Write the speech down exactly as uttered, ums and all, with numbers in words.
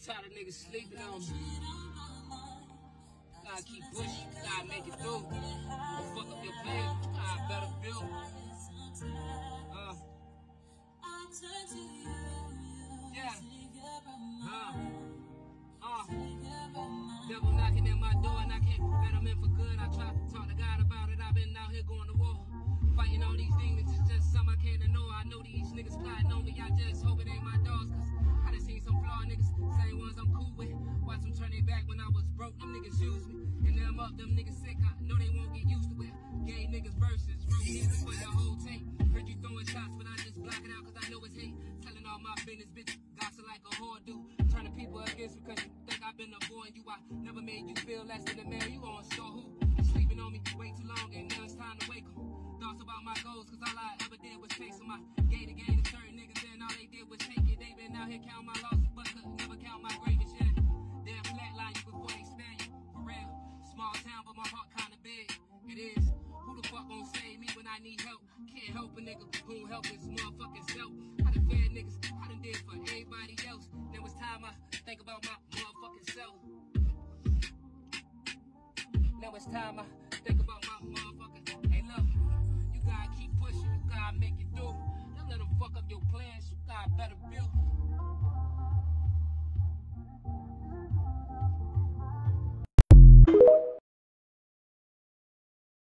Tired of niggas sleeping on me. Gotta keep pushing, gotta make it through. Don't fuck up your plan, gotta better build. Uh. Yeah. Uh. Uh. Devil knocking at my door and I can't let him in for good. I try to talk to God about it. I've been out here going to war. Fighting all these demons, it's just something I can't ignore. I know these niggas plotting on me, I just hope it ain't my dogs. Cause I done seen some flawed niggas, same ones I'm cool with. Watch them turn their back when I was broke, them niggas used me. And now I'm up, them niggas sick, I know they won't get used to it. Gay niggas versus, wrote music for the whole tape. Heard you throwing shots, but I just block it out cause I know it's hate. Telling all my business, bitch, gossip like a whore do. Turning people against me cause you think I've been avoiding you. I never made you feel less than a man, you on store who? Sleeping on me way too long and now it's time to wake up. Thoughts about my goals, cause all I ever did was chase them. I gave the game to certain niggas and all they did was take it. They been out here counting my losses, but could never count my greatest yet. They'll flatline you before they spare you, for real. Small town, but my heart kinda big. It is. Who the fuck gon' save me when I need help? Can't help a nigga who won't help his motherfucking self. I done fed niggas, I done did for everybody else. Now it's time I think about my motherfucking self. Now it's time I think about my motherfucking. Hey look, you gotta keep pushing, you gotta make it through. Don't let them fuck up your plans, you gotta better build.